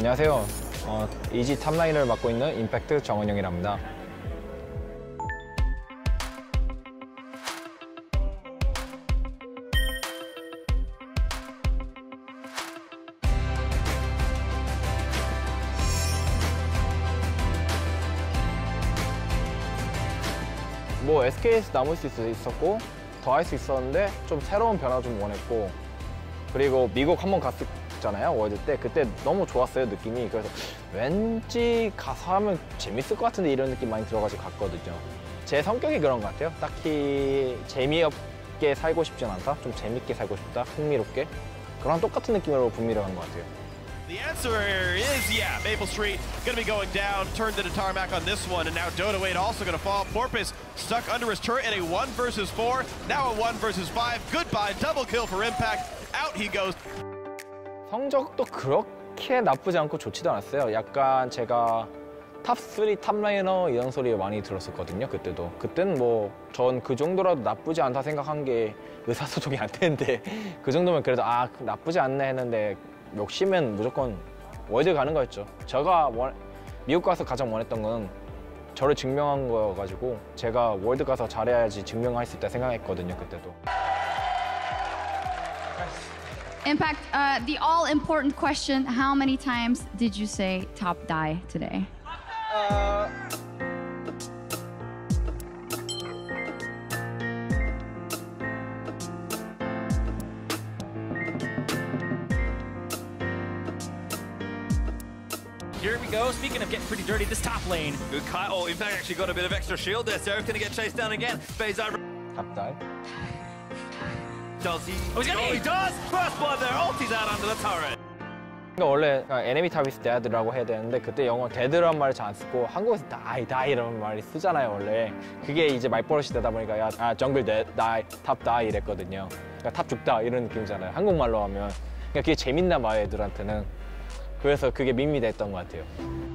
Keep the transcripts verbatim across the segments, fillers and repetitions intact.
안녕하세요. 어, 이지 탑라인을 맡고 있는 임팩트 정은영이라 합니다. 뭐 에스케이에서 남을 수 있었고 더 할 수 있었는데 좀 새로운 변화 좀 원했고, 그리고 미국 한번 갔었잖아요, 월드 때. 그때 너무 좋았어요, 느낌이. 그래서 왠지 가서 하면 재밌을 것 같은데 이런 느낌 많이 들어가지고 갔거든요. 제 성격이 그런 것 같아요. 딱히 재미없게 살고 싶진 않다. 좀 재밌게 살고 싶다, 흥미롭게. 그런 똑같은 느낌으로 북미를 간 것 같아요. The answer is, yeah, Maple Street going to be going down, turned into tarmac on this one, and now Dota Wade also going to fall. Porpoise stuck under his turret in a one versus four, now a one versus five. Goodbye, double kill for Impact. Out he goes. 성적도 그렇게 나쁘지 않고 좋지도 않았어요. 약간 제가 탑쓰리, 탑라이너 이런 소리 많이 들었었거든요, 그때도. 그때는 뭐 전 그 정도라도 나쁘지 않다 생각한 게 의사소통이 안 되는데 그 정도면 그래도 아, 나쁘지 않네 했는데 욕심은 무조건 월드 가는 거였죠. 제가 원, 미국 가서 가장 원했던 건 저를 증명한 거여가지고 제가 월드 가서 잘해야지 증명할 수 있다 생각했거든요, 그때도. Impact, uh, the all-important question, how many times did you say top die today? Uh... Here we go. Speaking of getting pretty dirty, this top lane. Good cut. Oh, Impact actually got a bit of extra shield there. Seraph going to get chased down again. Phasar. Top die? Does he? Oh, he's gonna oh, he does! First blood there. Ulti's out under the turret. 그러니까 원래 에네미 탑이스 데드라고 해야 되는데 그때 영어 데드란 말을 잘 안 쓰고 한국에서 다이 다이 이런 말이 쓰잖아요, 원래. 그게 이제 말버릇이 되다 보니까 야, 아, 정글 데, 다이, 탑 다이 이랬거든요. 그러니까 탑 죽다 이런 느낌이잖아요, 한국말로 하면. 그러니까 그게 재밌나 봐요, 애들한테는. 그래서 그게 밈이 됐던 것 같아요.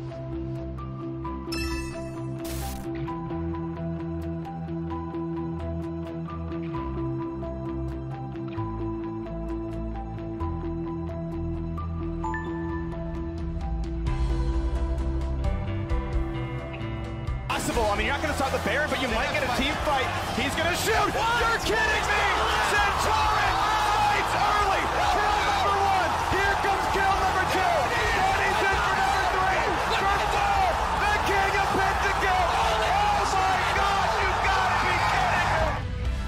Possible. I mean, you're not going to stop the Baron, but you might get a team fight. He's going to shoot. You're kidding me! Centauran fights early. Kill number one. Here comes kill number two. And he's in for number three. For four. The king of Pentakill. Oh my God! You gotta be kidding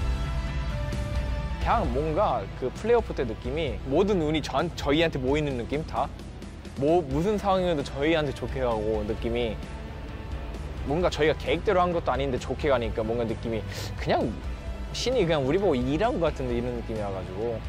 me! 그냥 뭔가 그 플레이오프 때 느낌이 모든 운이 저, 저희한테 모이는 느낌? 다? 뭐 무슨 상황이어도 저희한테 좋게 가고 느낌이, 뭔가 저희가 계획대로 한 것도 아닌데 좋게 가니까 뭔가 느낌이 그냥 신이 그냥 우리 보고 일한 것 같은데 이런 느낌이라가지고.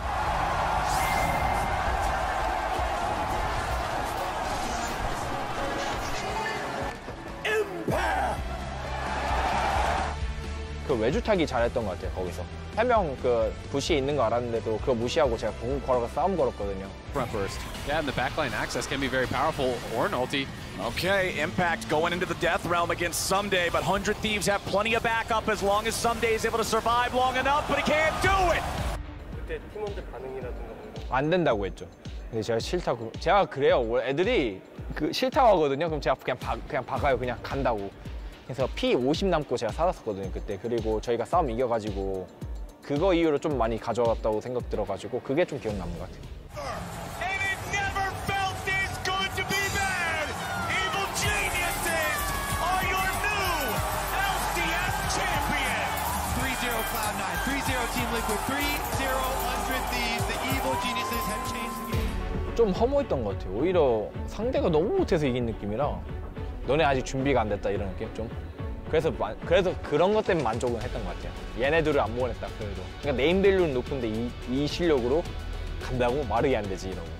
그 외주 타기 잘했던 것 같아요, 거기서. 한 명 그 부시에 있는 거 알았는데도 그거 무시하고 제가 공 걸어가 싸움 걸었거든요. Front burst. Yeah, and the backline access can be very powerful, or an ulti. Okay, Impact going into the Death Realm against Someday, but one hundred Thieves have plenty of backup as long as Someday is able to survive long enough, but he can't do it! 그때 팀원들 반응이라든가 안 된다고 했죠. 근데 제가 싫다고. 제가 그래요. 애들이 그 싫다고 하거든요. 그럼 제가 그냥 박, 그냥 박아요. 그냥 간다고. 그래서 피 오십 남고 제가 살았었거든요, 그때. 그리고 저희가 싸움 이겨가지고 그거 이후로 좀 많이 가져왔다고 생각 들어가지고 그게 좀 기억 남는 것 같아요. And it never felt this good to be bad. Evil Geniuses are your new L C S champion. three zero Cloud nine, three zero Team Liquid, three zero one hundred Thieves. The Evil Geniuses have changed the game. 좀 허무했던 것 같아요. 오히려 상대가 너무 못해서 이긴 느낌이라 너네 아직 준비가 안 됐다 이런 느낌 좀. 그래서 마, 그래서 그런 것 때문에 만족은 했던 것 같아요. 얘네들을 안 보냈다 그래도. 그러니까 네임밸류는 높은데 이, 이 실력으로 간다고? 말이 안 되지 이러고.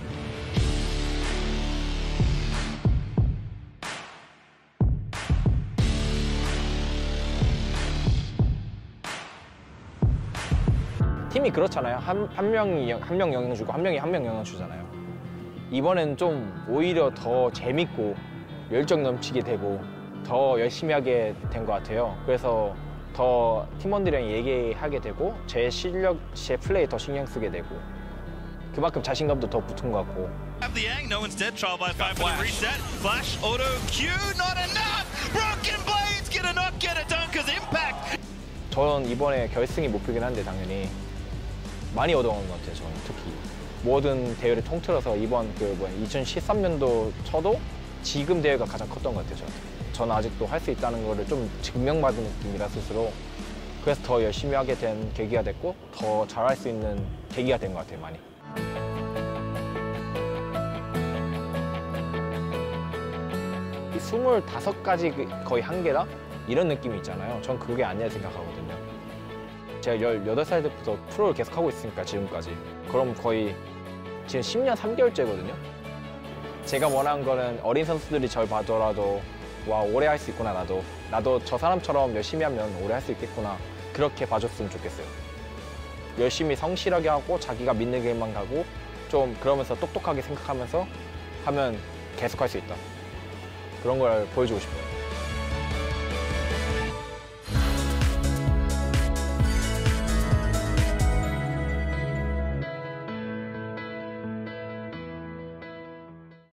팀이 그렇잖아요. 한, 한 명이 한 명 영향 주고 한 명이 한 명 영향 주잖아요. 이번엔 좀 오히려 더 재밌고 열정 넘치게 되고 더 열심히 하게 된 것 같아요. 그래서 더 팀원들이랑 얘기하게 되고 제 실력, 제 플레이 더 신경 쓰게 되고 그만큼 자신감도 더 붙은 것 같고 Have the Yang, no instead. Trial by five for the reset. Flash, auto, Q, not enough. Broken Blades get a knock, get it done because Impact. 저는 이번에 결승이 목표긴 한데 당연히 많이 얻어온 것 같아요. 저는 특히 모든 대회를 통틀어서 이번 그 뭐야 이천십삼 년도 쳐도 지금 대회가 가장 컸던 것 같아요. 저한테. 저는 아직도 할 수 있다는 거를 좀 증명받은 느낌이라 스스로 그래서 더 열심히 하게 된 계기가 됐고 더 잘할 수 있는 계기가 된 것 같아요. 많이. 이 스물다섯 가지 거의 한계다? 이런 느낌이 있잖아요. 전 그게 아니라 생각하거든요. 제가 열여덟 살 때부터 프로를 계속 하고 있으니까 지금까지. 그럼 거의 지금 십 년 삼 개월째거든요. 제가 원하는 거는 어린 선수들이 절 봐더라도 와 오래 할 수 있구나 나도. 나도 저 사람처럼 열심히 하면 오래 할 수 있겠구나. 그렇게 봐줬으면 좋겠어요. 열심히 성실하게 하고 자기가 믿는 길만 가고 좀 그러면서 똑똑하게 생각하면서 하면 계속 할 수 있다. 그런 걸 보여주고 싶어요.